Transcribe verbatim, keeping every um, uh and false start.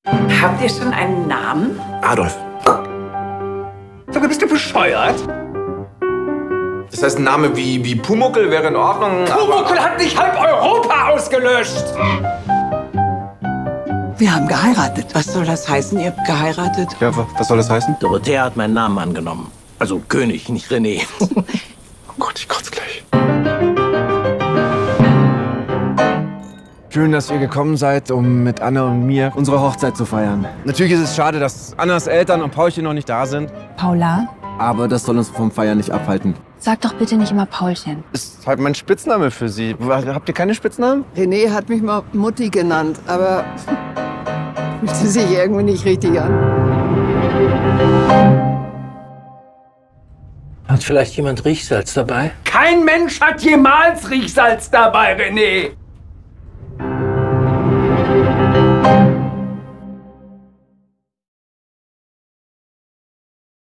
Habt ihr schon einen Namen? Adolf. Sag mal, bist du bescheuert? Das heißt, ein Name wie, wie Pumuckl wäre in Ordnung. Pumuckl hat nicht halb Europa ausgelöscht! Wir haben geheiratet. Was soll das heißen, ihr habt geheiratet? Ja, was soll das heißen? Dorothea hat meinen Namen angenommen. Also König, nicht René. Oh Gott, ich kotze gleich. Schön, dass ihr gekommen seid, um mit Anna und mir unsere Hochzeit zu feiern. Natürlich ist es schade, dass Annas Eltern und Paulchen noch nicht da sind. Paula? Aber das soll uns vom Feiern nicht abhalten. Sag doch bitte nicht immer Paulchen. Ist halt mein Spitzname für sie. Habt ihr keine Spitznamen? René hat mich mal Mutti genannt, aber fühlt sie sich irgendwie nicht richtig an. Hat vielleicht jemand Riechsalz dabei? Kein Mensch hat jemals Riechsalz dabei, René!